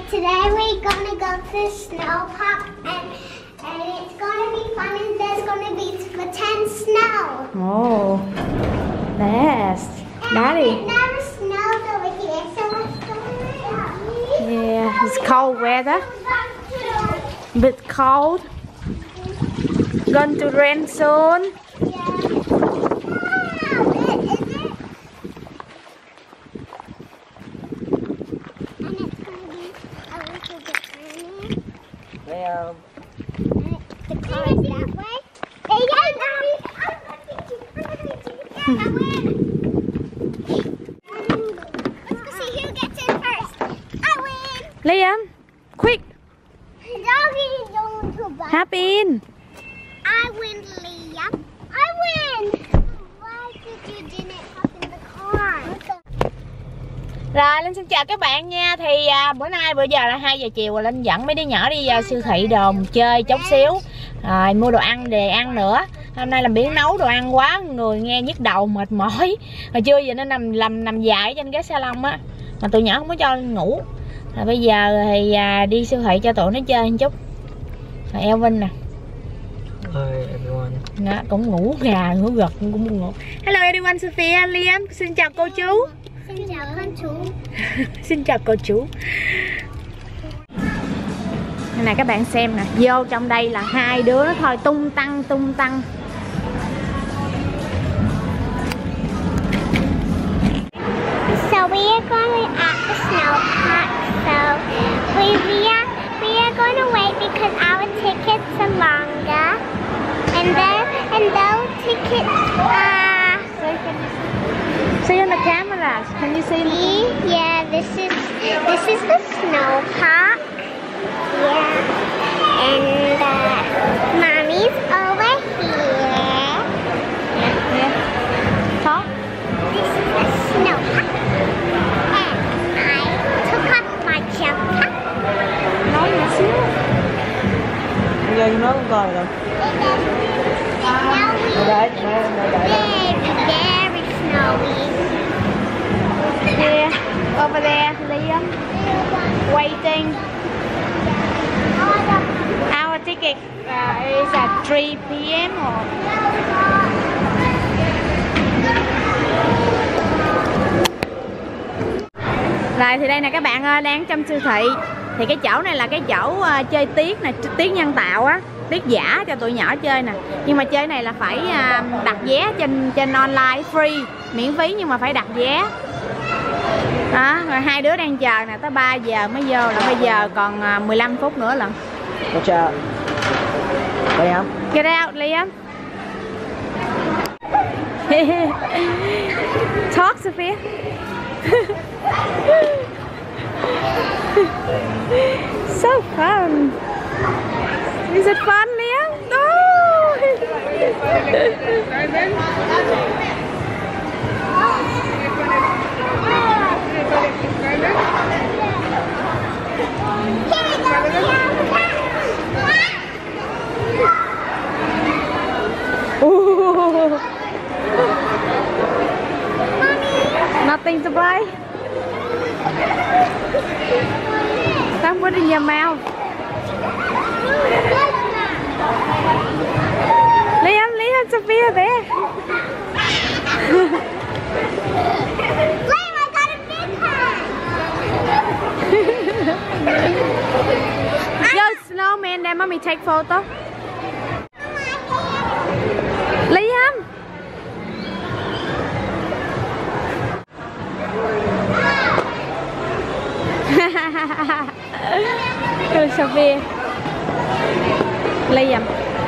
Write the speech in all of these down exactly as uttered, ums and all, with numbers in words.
Today we're gonna go to the snow park and and it's gonna be fun and there's gonna be pretend snow. Oh, yes. Daddy. It never snows over here, so let's go around. Yeah, it's cold weather. Bit cold. Going to rain soon. Yeah. Well, the car is that way. Hey, yeah, Mommy. I'm gonna win. Let's go see who gets in first. I win. Liam, quick. Doggy going to buy. Hop in. I win, Liam. I win. Why did you didn't hop in the car? Rồi Linh xin chào các bạn nha. Thì à, bữa nay bữa giờ là hai giờ chiều rồi, Linh dẫn mấy đứa nhỏ đi à, siêu thị đồ chơi chút xíu, rồi mua đồ ăn để ăn nữa. Hôm nay làm biến nấu đồ ăn quá, người nghe nhức đầu mệt mỏi. Hồi trưa giờ nó nằm làm nằm dài trên cái salon á, mà tụi nhỏ không có cho ngủ. Rồi bây giờ thì à, đi siêu thị cho tụi nó chơi một chút. Rồi Elvin nè. hi everyone. Đó, cũng ngủ gà ngủ gật cũng muốn ngủ. Hello everyone, Sophia, Liam, xin chào cô chú. Xin chào con chú. Xin chào cô chú. Đây này các bạn xem nè, vô trong đây là hai đứa nó thôi tung tăng tung tăng. So we are going at the snow park. So we we are we are going to wait because our tickets are longer, and then and those tickets are. See on the camera. Can you see? See? Yeah, this is this is the snow park. Yeah, and uh, Mommy's over here. Yeah. Talk. This is the snow park, and I took off my jumper. Nói nhỏ xíu. Bây giờ nó không còn đâu. And now we Đợi, đợi, đợi, đợi. very very snowy. Yeah. Over there, Liam. Waiting. Our ticket uh, is at three p m or Rồi thì đây nè các bạn ơi, đang trong siêu thị. Thì cái chỗ này là cái chỗ uh, chơi tiết nè, tiết nhân tạo á, tiết giả cho tụi nhỏ chơi nè. Nhưng mà chơi này là phải uh, đặt vé trên trên online free, miễn phí nhưng mà phải đặt vé. Đó, rồi hai đứa đang chờ nè, tới ba giờ mới vô, là bây giờ còn uh, mười lăm phút nữa lận. Cô chờ. Đây không? Get out, Liam. Talk, Sophia. So fun. Is it fun, Liam? No. Ooh. Nothing to buy. Don't put it in your mouth. Liam, Liam, Sophia there. Liam, I got a big one. Go snowman there, mommy take photo. Liam. Good, Sophia. Liam.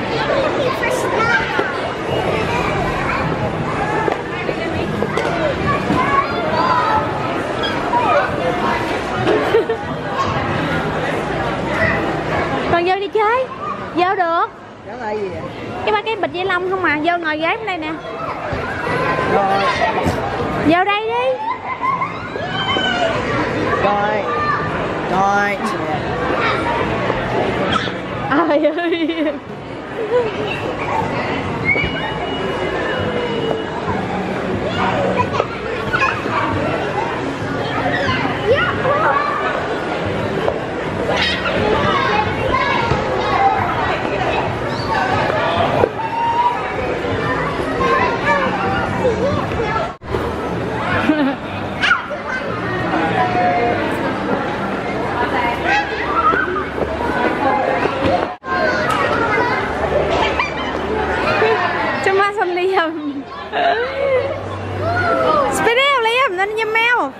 Còn vô đi chơi. Vô được. Đó là gì vậy? Cái ba cái bịch ni lông không mà, vô ngồi ghế bên đây nè. Rồi. Vô đây đi. Rồi. Rồi. Trời ơi.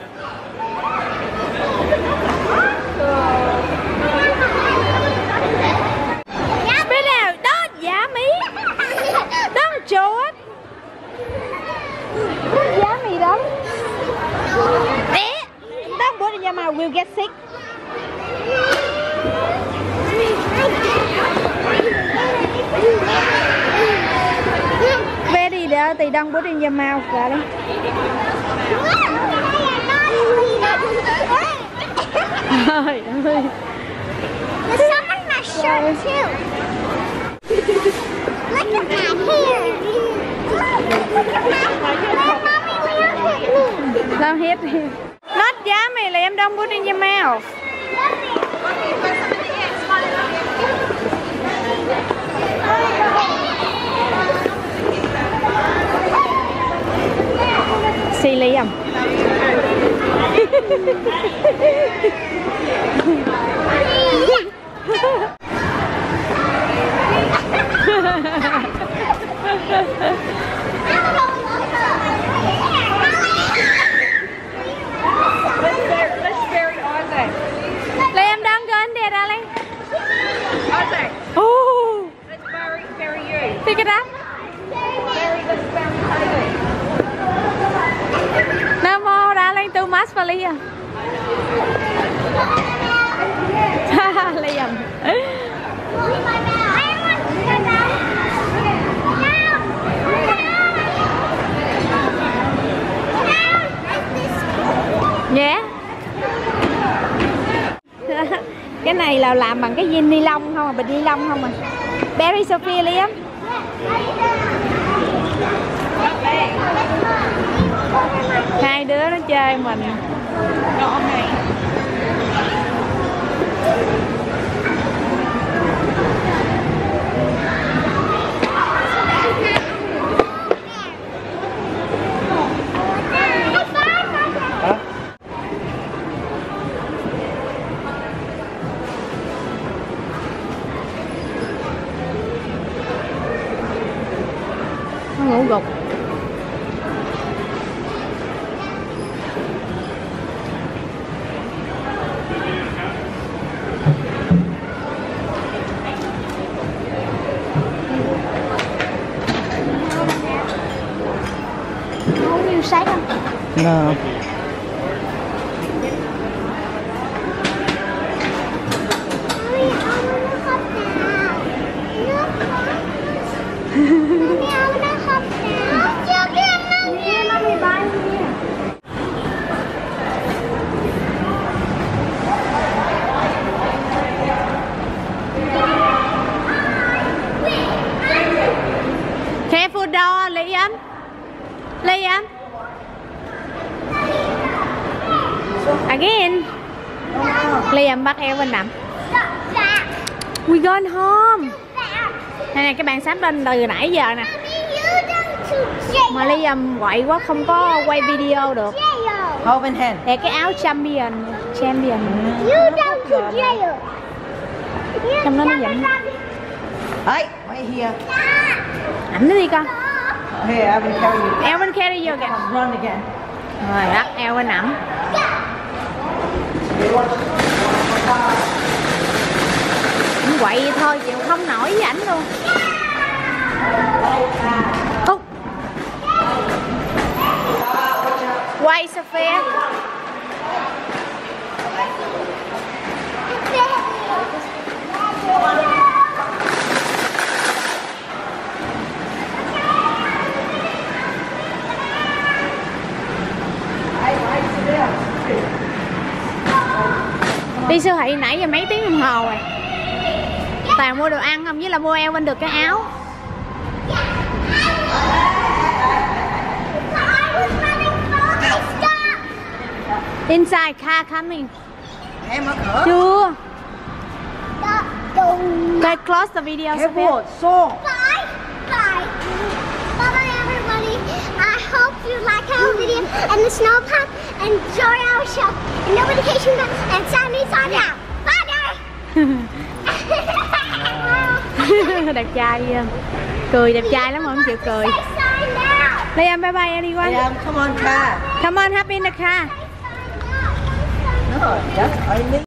Bên nào đó giá Mỹ. Don't show it. Giá Mỹ đó. Eh, don't put in your mouth, we'll get sick. Very dirty, don't put in your mouth, darling. Trời ơi. There's some in my shirt too. Look at my hair. Look at my hair. Mommy, will you hit me? Don't hit him. Not yummy, Liam, don't put in your mouth. See Liam. Liam, don't go in there, darling. Oh, Let's bury, bury you. pick it up. Bury this bury No more, darling. Too much for Liam. Liam. Yeah. Cái này là làm bằng cái viên ni lông không à, bịch ni lông không à. Berry Sophia, Liam. Hai đứa nó chơi mình. Nó ngủ gục. Không nhiều sách không? No. Careful door, Liam. Liam. Again. Liam bắt eo bên nằm. We going home. Này này, cái bàn sáp lên từ nãy giờ nè. Mà Liam quậy quá không có quay video được. Open hand. Để cái áo champion, champion. You down to jail. Trong đó nó dẫn. Hey, wait here. Ảnh nó đi con. Here, I will carry you. Elvin carry vô kìa. Run again. Rồi bắt eo bên ẩm. Ảnh quậy vậy thôi, chịu không nổi với ảnh luôn. Úc. Quay Sophia. Đi siêu thị nãy giờ mấy tiếng đồng hồ rồi. Toàn mua đồ ăn không, với là mua eo bên được cái áo. Inside car coming. Em mở cửa. Chưa. Let's close the video. Careful, so. Bye. Bye. Bye-bye, everybody. I hope you like our video and the snow pump. Enjoy our show. And notification bell. And Sammy's on now. Bye, guys. Đẹp trai chưa? Cười đẹp trai lắm mà không chịu cười. Say sign now. Liam, bye bye, everyone. Liam, come on, car. Come on, hop in the car. Just only